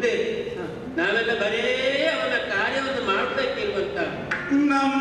ನಾವೆಲ್ಲ ಬರೇ ಅವನ ಕಾರ್ಯವನ್ನು ಮಾಡಬೇಕಿರುವಂತ ನಮ್ಮ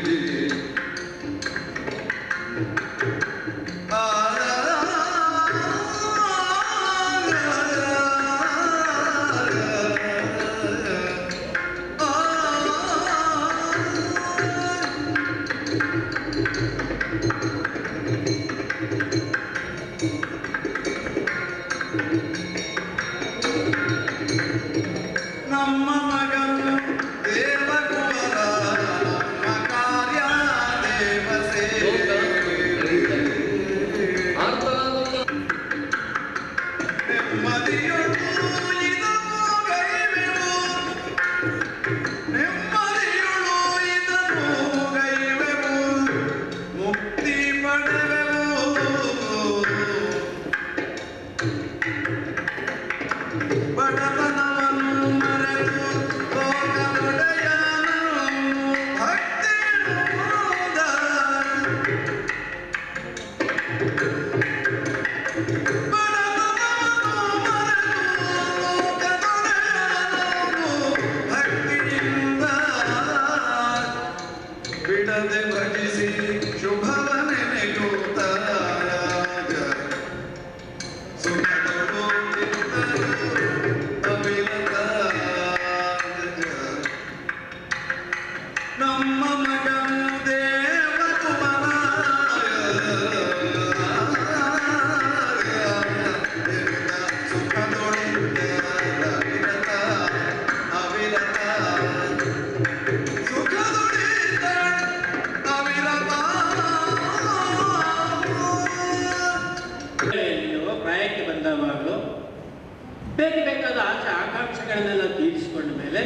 ಬೇಕಾದ ಆಸೆ ಆಕಾಂಕ್ಷೆಗಳನ್ನೆಲ್ಲ ತೀರಿಸಿಕೊಂಡ ಮೇಲೆ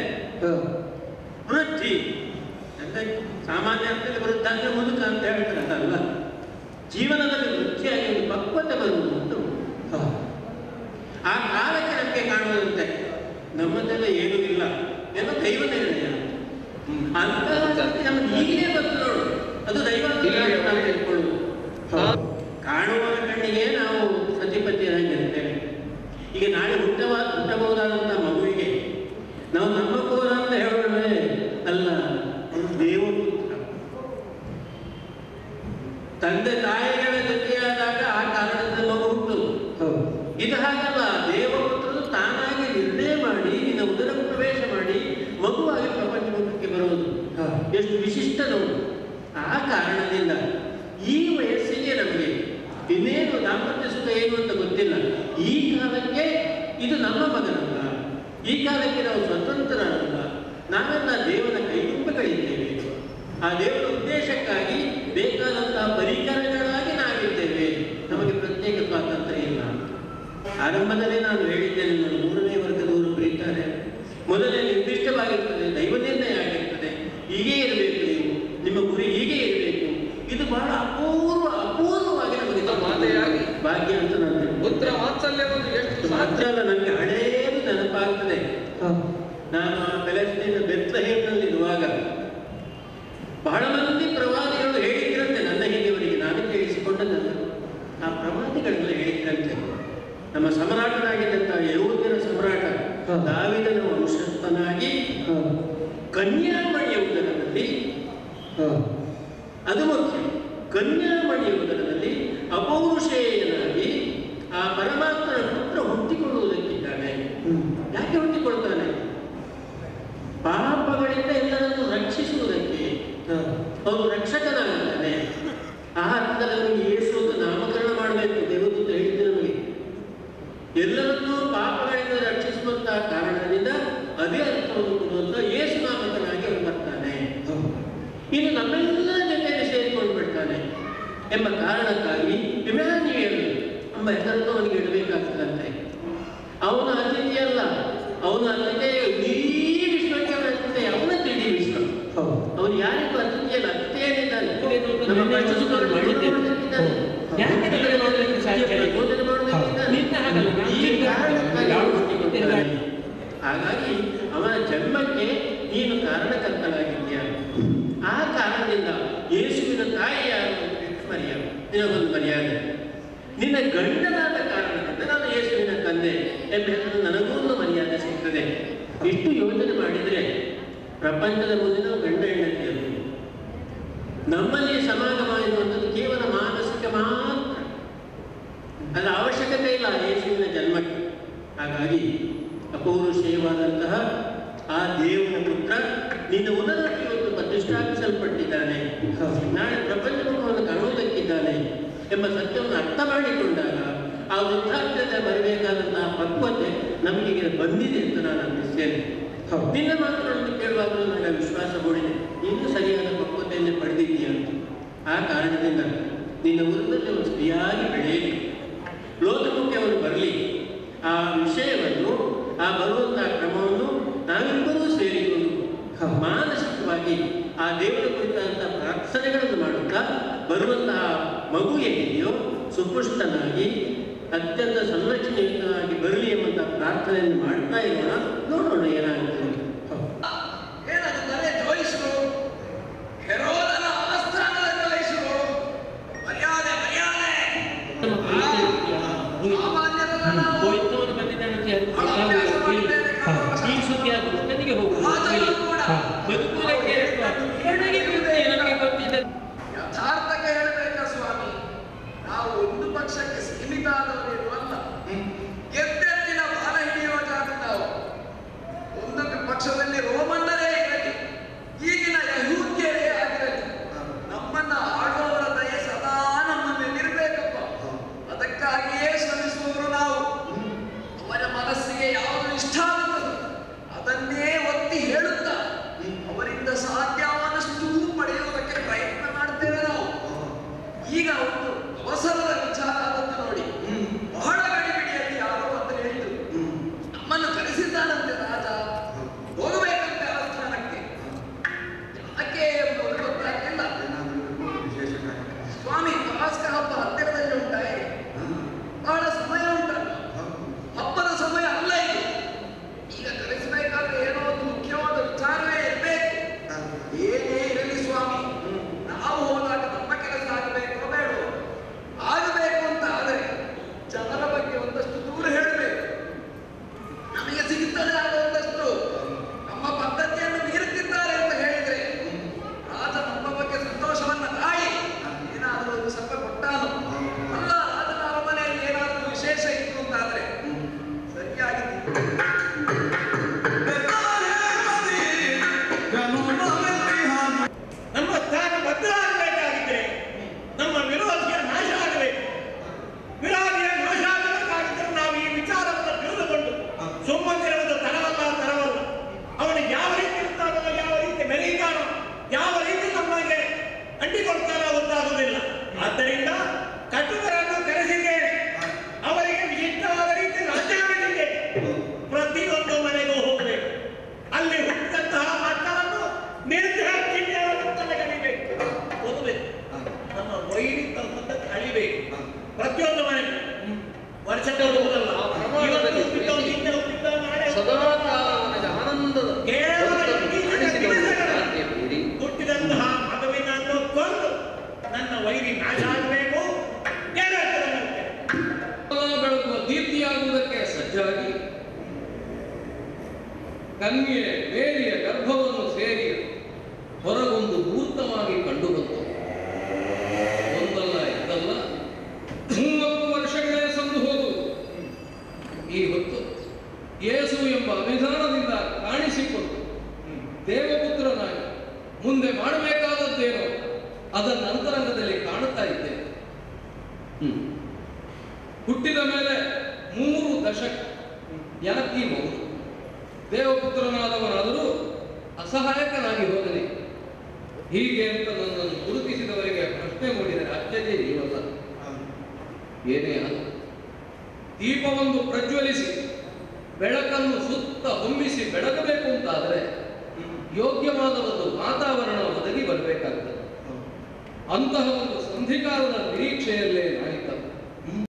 ವೃದ್ಧಿ ಅಂದ್ರೆ ಸಾಮಾನ್ಯ ಅರ್ಥದಲ್ಲಿ ವೃದ್ಧ ಅಂದ್ರೆ ಮುದುಕ ಅಂತ ಹೇಳ್ತಾರಲ್ಲ, ಜೀವನದಲ್ಲಿ ವೃದ್ಧಿಯಾಗಿ ಒಂದು ಪಕ್ವತೆ ಬರುವುದು ಉಂಟು. ಆ ಕಾಲಕ್ಕೆ ನಮಗೆ ಕಾಣುವಂತೆ ನಮ್ಮದೆಲ್ಲ ಏನೂ ಇಲ್ಲ ಎಲ್ಲ ದೈವ ನಿರ್ಣಯ ಅಂತ ನಮ್ಗೆ ಈಗಲೇ ಬಂದು ನೋಡು, ಅದು ದೈವ ನಾವು ತಿಳ್ಕೊಳ್ಳುವುದು. ಕಾಣುವ ಕಣ್ಣಿಗೆ ನಾವು ಸತಿಪತಿಯರಾಗಿರ್ತೇವೆ. ಈಗ ನಾಳೆ ಹುಟ್ಟಬಹುದಾದಂಥ ಮಗುವಿಗೆ ನಾವು ನಮ್ಮ ಪೌರ ಅಂತ ಹೇಳೋಣ ಅಲ್ಲ, ದೇವಪುತ್ರ. ತಂದೆ ತಾಯಿಗಳ ಜೊತೆಯಾದಾಗ ಆ ಕಾರಣದಿಂದ ಮಗು ಹುಟ್ಟುದು. ಇದು ಹಾಗಲ್ಲ, ದೇವಪುತ್ರನು ತಾನಾಗಿ ನಿರ್ಣಯ ಮಾಡಿ ನಿನ್ನ ಉದರ ಪ್ರವೇಶ ಮಾಡಿ ಮಗುವಾಗಿ ಪ್ರಪಂಚಕ್ಕೆ ಬರುವುದು ಎಷ್ಟು ವಿಶಿಷ್ಟ ನೋಡು. ಆ ಕಾರಣದಿಂದ ಈ ವಯಸ್ಸಿಗೆ ನಮಗೆ ಇನ್ನೇನು ದಾಂಪತ್ಯ ಸುಖ ಏನು ಅಂತ ಗೊತ್ತಿಲ್ಲ. ಈ ಕಾಲಕ್ಕೆ ಇದು ನಮ್ಮ ಮಗನಲ್ಲ, ಈ ಕಾಲಕ್ಕೆ ನಾವು ಸ್ವತಂತ್ರರಲ್ಲ, ನಾವೆಲ್ಲ ದೇವರ ಕೈಗುಂಬಗಳಿದ್ದೇವೆ. ಆ ದೇವರ ಉದ್ದೇಶಕ್ಕಾಗಿ ಬೇಕಾದಂತಹ ಪರಿಕರಗಳಾಗಿ ನಾವಿದ್ದೇವೆ. ನಮಗೆ ಪ್ರತ್ಯೇಕ ಸ್ವಾತಂತ್ರ್ಯ ಇಲ್ಲ. ಆರಂಭದಲ್ಲಿ ನಾನು ಹೇಳಿದ್ದೇನೆ, ನನ್ನ 3ನೇ ವರ್ಗದವರು ಬರೀತಾರೆ, ಮೊದಲೇ ನಿರ್ದಿಷ್ಟವಾಗಿರ್ತದೆ, ದೈವ ನಿರ್ಣಯ ಆಗಿರ್ತದೆ, ಹೀಗೇ ಇರಬೇಕು, ನೀವು ನಿಮ್ಮ ಗುರಿ ಹೀಗೆ ಇರಬೇಕು. ಇದು ಬಹಳ ಅಪೂರ್ವವಾಗಿ ನಮಗೆ ಮಾತೆಯಾಗಿ ಭಾಗ್ಯ ಅಂತ ನಾನು ಪುತ್ರ ವಾತ್ಸಲ್ಯ ಎಷ್ಟು ಮಾತ್ರ ಅಲ್ಲ, ನನಗೆ ಹಳೇದು ನೆನಪಾಗ್ತದೆ. ನಾನು ಪ್ಯಾಲೆಸ್ಟೈನ್ ಬೆತ್ಲೆಹೇಮ್ನಲ್ಲಿರುವಾಗ ಬಹಳ ಮಂದಿ ಪ್ರವಾದಿಗಳು ಹೇಳಿದ್ರಂತೆ ನನ್ನ ಹಿರಿಯವರಿಗೆ, ನಾನು ಕೇಳಿಸಿಕೊಂಡದ್ದಲ್ಲ. ಆ ಪ್ರವಾದಿಗಳೆಲ್ಲ ಹೇಳಿದ್ರಂತೆ, ನಮ್ಮ ಸಮ್ರಾಟನಾಗಿದ್ದಂತಹ ಯಹೂದ್ಯರ ಸಮ್ರಾಟ ದಾವೀದನ ವಂಶಸ್ಥನಾಗಿ ಕನ್ಯಾಮಣಿಯ ಉದರದಲ್ಲಿ, ಅದು ಮುಖ್ಯ, ಕನ್ಯಾಮಣಿಯ ಉದರದಲ್ಲಿ ಅಪೌರುಷೇಯನಾಗಿ ಆ ಪರಮಾತ್ಮನ ಪುತ್ರ ಹುಟ್ಟಿಕೊಳ್ಳುವುದಕ್ಕಿದ್ದಾನೆ. ಯಾಕೆ ಹುಟ್ಟಿಕೊಳ್ತಾನೆ? ಪಾಪಗಳಿಂದ ಎಲ್ಲರನ್ನು ರಕ್ಷಿಸುವುದಕ್ಕೆ ಅವನು ರಕ್ಷಕನಾಗಿದ್ದಾನೆ. ಆ ಅರ್ಥದಲ್ಲಿ ಯೇಸು ಅಂತ ನಾಮಕರಣ ಮಾಡಬೇಕು. ದೇವದೂತ ಹೇಳಿದ್ದೆ ನಮಗೆ, ಎಲ್ಲರನ್ನೂ ಪಾಪಗಳಿಂದ ರಕ್ಷಿಸುವಂತಹ ಕಾರಣದಿಂದ ಅದೇ ಅರ್ಥವನ್ನು ಕೊಡುವಂತ ಯೇಸು ನಾಮಕನಾಗಿ ಅವನು ಬರ್ತಾನೆ. ಇನ್ನು ನಮ್ಮೆಲ್ಲ ಜೊತೆಯಲ್ಲಿ ಸೇರಿಕೊಂಡು ಬಿಡ್ತಾನೆ ಎಂಬ ಕಾರಣಕ್ಕಾಗಿ ಇಮ್ಯಾನ್ಯುಯಲ್ ಎಂಬ ಹೆಸರನ್ನು ಅವನಿಗೆ ಇಡಬೇಕಾಗ್ತದಂತೆ. ಅವನ ಅತಿಥಿ ಅಲ್ಲ, ಅವನ ಅತಿಥಿ ಇಡೀ ವಿಶ್ವಕ್ಕೆ ಅವನ ಅತಿಥಿ, ಅವನ ತಿಳಿ ವಿಶ್ವ. ಅವನು ಯಾರಿಗೂ ಅತಿಥಿಯಲ್ಲ, ಅತಿಥಿಯೇನಿದ್ದಾನೆ. ನಮ್ಮ ಹಾಗಾಗಿ ಅವನ ಜನ್ಮಕ್ಕೆ ನೀನು ಕಾರಣಕರ್ತನಾಗಿದ್ದೀಯ. ಆ ಕಾರಣದಿಂದ ಯೇಸುವಿನ ತಾಯಿ ಯಾರು? ಮರಿಯಾಮ. ನಿನಗೊಂದು ಮರ್ಯಾದೆ. ನಿನ್ನ ಗಂಡನಾದ ಕಾರಣದಿಂದ ನಾನು ಯೇಸುವಿನ ತಂದೆ ಎಂಬ ಹೆಸರು ನನಗೂ ಒಂದು ಮರ್ಯಾದೆ ಸಿಗ್ತದೆ. ಇಷ್ಟು ಯೋಚನೆ ಮಾಡಿದರೆ ಪ್ರಪಂಚದ ಮುಂದೆ ನಾವು ಗಂಡ ಹೆಂಡತಿಯರು. ನಮ್ಮಲ್ಲಿ ಸಮಾಗಮ ಎನ್ನುವಂಥದ್ದು ಕೇವಲ ಮಾನಸಿಕ ಮಾತ್ರ, ಅದರ ಅವಶ್ಯಕತೆ ಇಲ್ಲ ಯೇಸುವಿನ ಜನ್ಮಕ್ಕೆ. ಹಾಗಾಗಿ ಅಪೌರುಷೇಯವಾದಂತಹ ಆ ದೇವನ ಪುತ್ರ ನಿನ್ನ ಉದರಕ್ಕೆ ಇವತ್ತು ಪ್ರತಿಷ್ಠಾಪಿಸಲ್ಪಟ್ಟಿದ್ದಾನೆ, ನಾಳೆ ಪ್ರಪಂಚವನ್ನು ಕಾಣುವುದಕ್ಕಿದ್ದಾನೆ ಎಂಬ ಸತ್ಯವನ್ನು ಅರ್ಥ ಮಾಡಿಕೊಂಡಾಗ ಆ ವೃದ್ಧಾಪ್ಯತೆ ಬರಬೇಕಾದಂತಹ ಪಕ್ವತೆ ನಮಗೀಗ ಬಂದಿದೆ ಅಂತ ನಾನು ಅನ್ನಿಸ್ತೇನೆ. ನಿನ್ನ ಮಾತುಗಳನ್ನು ಕೇಳುವಾಗಲೂ ನನಗೆ ವಿಶ್ವಾಸ ಮೂಡಿದೆ, ಇನ್ನೂ ಸರಿಯಾದ ಪಕ್ವತೆಯನ್ನೇ ಪಡೆದಿದ್ದೀಯ ಅಂತ. ಆ ಕಾರಣದಿಂದ ನಿನ್ನ ಊರಿನಲ್ಲಿ ಒಂದು ಸರಿಯಾಗಿ ಬೆಳೆಯಲಿ, ಲೋಕಮುಖೆ ಅವನು ಬರಲಿ. ಆ ವಿಷಯವನ್ನು, ಆ ಬರುವಂತಹ ಕ್ರಮವನ್ನು ನಾವಿಬ್ಬರೂ ಸೇರಿಕೊಂಡು ಮಾನಸಿಕವಾಗಿ ಆ ದೇವರ ಕುರಿತಾದಂತಹ ಪ್ರಾರ್ಥನೆಗಳನ್ನು ಮಾಡುತ್ತಾ ಬರುವಂತಹ ಮಗು ಏನಿದೆಯೋ ಸುಪುಷ್ಟನಾಗಿ ಅತ್ಯಂತ ಸಂರಕ್ಷಣೆಯುತನಾಗಿ ಬರಲಿ ಎಂಬಂತಹ ಪ್ರಾರ್ಥನೆಯನ್ನು ಮಾಡ್ತಾ ಇರೋಣ. ನೋಡೋಣ ಏನಾಗುತ್ತೆ. ಈ ಸುದ್ದಿ ಆಗುವುದು ನನಗೆ ಹೋಗುವುದು ಯಥಾರ್ಥಕ್ಕೆ ಹೇಳಬೇಕ ಸ್ವಾಮಿ, ನಾವು ಒಂದು ಪಕ್ಷಕ್ಕೆ ಸೀಮಿತ ಆದವರು ಅಲ್ಲ. ಗೆದ್ದೆತ್ತಿನ ಬಾಲ ಹಿಡಿಯುವ ಜಾತಿ ನಾವು. ಒಂದು ಪಕ್ಷದಲ್ಲಿ ರೋಮನ್ನರೇ ಇರಲಿ, ಈಗಿನ ಯಹೂದ್ಯರೇ ಆಗಿರಲಿ, ನಮ್ಮನ್ನ ಆಡುವವರ ದಯೆ ಸದಾ ನಮ್ಮ ಮೇಲಿರಬೇಕಪ್ಪ. ಅದಕ್ಕಾಗಿಯೇ ಶ್ರಮಿಸುವವರು ನಾವು. ಅವರ ಮನಸ್ಸಿಗೆ ಯಾವುದು ಇಷ್ಟ ಆಗುತ್ತದೆ ಅದನ್ನೇ ಒತ್ತಿ ಹೇಳುತ್ತಾ ಅವರಿಂದ ಸಾಧ್ಯವಾದಷ್ಟು ಪಡೆಯುವುದಕ್ಕೆ ಪ್ರಯತ್ನ ಮಾಡ್ತೇವೆ ನಾವು. ಈಗ ಒಂದು ಅವಸರದ ವಿಚಾರ ಆದದ್ದು ನೋಡಿ, ಬಹಳ ಗಡಿಬಿಡಿಯಲ್ಲಿ ಯಾರೋ ಅಂತ ಹೇಳಿದ್ರು, ನಮ್ಮನ್ನು ಕರೆಸಿದ್ದಾನಂತೆ ರಾಜ, ಹೋಗಬೇಕಂತೆ ಆ ಸ್ಥಾನಕ್ಕೆ. ಯಾಕೆ ಎಂಬುದು ಗೊತ್ತಾಗ್ತಿಲ್ಲ. ಸ್ವಾಮಿ, ಪಾಸ್ಕ ಹಬ್ಬ ಹತ್ತಿರದಲ್ಲಿ ಉಂಟಾಯಿ, ಬಹಳ ಸಮಯ ಉಂಟಲ್ಲ, ಹಬ್ಬದ ಸಮಯ ಅಲ್ಲ ಇದು. ಈಗ ಕರೆಸಬೇಕಾದ್ರೆ ಏನೋ ಒಂದು ಮುಖ್ಯವಾದ ವಿಚಾರವೇ ಇರಬೇಕು. ಏನೇ ಇರಲಿ ಸ್ವಾಮಿ, ನಾವು ಹೋದಾಗ ನಮ್ಮ ಕೆಲಸ ಆಗಬೇಕು ಬೇಡ, ಆಗಬೇಕು ಅಂತ ಆದರೆ ಜನರ ಬಗ್ಗೆ ಒಂದಷ್ಟು ದೂರ ಹೇಳಬೇಕು. ನಮಗೆ ಸಿಗುತ್ತದೆ ಆದ ಒಂದಷ್ಟು ನಮ್ಮ ಪದ್ಧತಿಯನ್ನು ಮೀರುತ್ತಿದ್ದಾರೆ ಅಂತ ಹೇಳಿದ್ರೆ ರಾಜ ನಮ್ಮ ಬಗ್ಗೆ ಸಂತೋಷವನ್ನ ತಾಯಿ ಏನಾದರೂ ಒಂದು ಸ್ವಲ್ಪ ಕೊಟ್ಟಾನು ಅಲ್ಲ. ರಾಜನ ಅರಮನೆಯಲ್ಲಿ ಏನಾದರೂ ವಿಶೇಷ ಇತ್ತು ಅಂತಾದ್ರೆ ಸರಿಯಾಗಿ ನಮ್ಮ ಸ್ಥಾನ ಬದಲಾಗಬೇಕಾಗಿದ್ದರೆ ನಮ್ಮ ವಿರೋಧಿಯ ನಾಶ ಆಗಬೇಕು. ವಿರೋಧಿಯ ನಾಶ ಆಗಬೇಕಾಗಿದ್ದರೆ ನಾವು ಈ ವಿಚಾರವನ್ನು ತಿಳಿದುಕೊಂಡು ಸುಮ್ಮನಿರುವುದು ತರವಲ್ಲ. ಅವನಿಗೆ ಯಾವ ರೀತಿ ಇರ್ತಾನೋ, ಯಾವ ರೀತಿ ಮೆರೀತಾನೋ, ಯಾವ ರೀತಿ ನಮಗೆ ಅಂಟಿಕೊಡ್ತಾನೋ ಗೊತ್ತಾಗುವುದಿಲ್ಲ. ಆದ್ದರಿಂದ ಕಟುಕರನ್ನು ಕರೆಸಿದ್ದೇನೆ, ಅವರಿಗೆ ವಿಶಿಷ್ಟವಾದ ರೀತಿ ರಾಜ್ಯ ಮಾಡಿದ್ದೇನೆ. ಪ್ರತಿಯೊಂದು ಮನೆಗೂ ಹೋಗಬೇಕು, ಅಲ್ಲಿ ಹುಟ್ಟಿದಂತಹ ಮಕ್ಕಳನ್ನು ಕಲಿಬೇಕು, ಓದಬೇಕು, ನಮ್ಮ ವೈರಿ ತಮ್ಮದಕ್ಕೆ ಅಳಿಬೇಕು. ಪ್ರತಿಯೊಂದು ಮನೆ ವರ್ಷಕ್ಕೆ ಹೋಗುವುದಲ್ಲ, ಹುಟ್ಟಿದಂತಹ ಮಗುವಿನನ್ನು ಕೊಂದು ನನ್ನ ವೈರಿ ನಾಶ ಆಗಬೇಕು. ಬೆಳಗುವ ದೀಪ್ತಿಯಾಗುವುದಕ್ಕೆ ಸಜ್ಜಾಗಿ ಕನ್ಯೆ ಮೇರಿಯ ಗರ್ಭವನ್ನು ಸೇರಿ ಹೊರಗೊಂದು ಮೂರ್ತವಾಗಿ ಕಂಡುಬಂತು. ಒಂದಲ್ಲ ಎರಡಲ್ಲ 30 ವರ್ಷಗಳೇ ಸಂದು ಹೋಗುವುದು. ಈ ಹೊತ್ತು ಯೇಸು ಎಂಬ ಅಭಿಧಾನದಿಂದ ಕಾಣಿಸಿಕೊಂಡು ದೇವಪುತ್ರನಾಗಿ ಮುಂದೆ ಮಾಡಬೇಕಾದದ್ದೇನೋ ಅದನ್ನ ಅಂತರಂಗದಲ್ಲಿ ಕಾಣುತ್ತಾ ಇದ್ದೇನೆ. ಹುಟ್ಟಿದ ಮೇಲೆ 3 ದಶಕ ಯಾಕೀ ಮಗು ದೇವಪುತ್ರನಾದವನಾದರೂ ಅಸಹಾಯಕನಾಗಿ ಹೋಗಲಿ ಹೀಗೆ ಅಂತ ನನ್ನನ್ನು ಗುರುತಿಸಿದವರಿಗೆ ಪ್ರಶ್ನೆ ಮೂಡಿದರೆ ಅಚ್ಚರಿ ಇವಲ್ಲ. ಏನೇ ದೀಪವನ್ನು ಪ್ರಜ್ವಲಿಸಿ ಬೆಳಕನ್ನು ಸುತ್ತ ಹೊಮ್ಮಿಸಿ ಬೆಳಗಬೇಕು ಅಂತಾದರೆ ಯೋಗ್ಯವಾದ ಒಂದು ವಾತಾವರಣ ಒದಗಿ ಬರಬೇಕಾಗುತ್ತದೆ. ಅಂತಹ ಒಂದು ಸಂಧಿಕಾಲದ ನಿರೀಕ್ಷೆಯಲ್ಲೇ ನಾನಿದ್ದ